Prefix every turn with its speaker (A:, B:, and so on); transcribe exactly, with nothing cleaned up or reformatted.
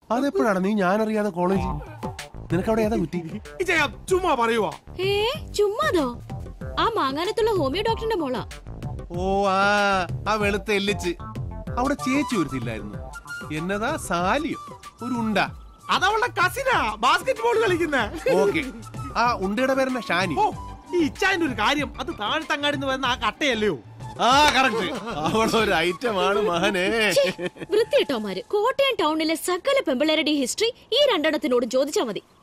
A: അതെപ്പോഴാണ് നീ ഞാൻ അറിയാതെ കോളേജ്? നിനക്ക് അവിടെ ഏതാ കുറ്റി?
B: ചുമ്മാ പറയുവാ.
C: ഏ ചുമ്മാതോ? ആ മാങ്ങാനത്തുള്ള ഹോമിയോ ഡോക്ടറിന്റെ മോളാ.
A: ഓ ആ ആ വെളുത്ത എല്ലിച്ച്. അവിടെ ചേച്ചി ഒരുത്തില്ലായിരുന്നു, എന്നതാ സാലിയോ ഒരു ഉണ്ട?
B: അതവളുടെ കസിനാ, ബാസ്കറ്റ് ബോൾ കളിക്കുന്ന.
A: ഓക്കെ, ആ ഉണ്ടയുടെ പേരെന്നാ? ഷാനി.
B: ഈ ഇച്ചാന്റെ ഒരു കാര്യം, അത് താഴത്തങ്ങാടിന്ന് വരുന്ന ആ കട്ടയല്ലയോ?
A: ആ കറക്റ്റ്, അവളൊരു ഐറ്റമാണ് മഹനെ.
C: വൃത്തിയിട്ടോമാര് കോട്ടയം ടൗണിലെ സകല പെമ്പിള്ളേരുടെ ഹിസ്റ്ററി ഈ രണ്ടെണ്ണത്തിനോട് ചോദിച്ചാ മതി.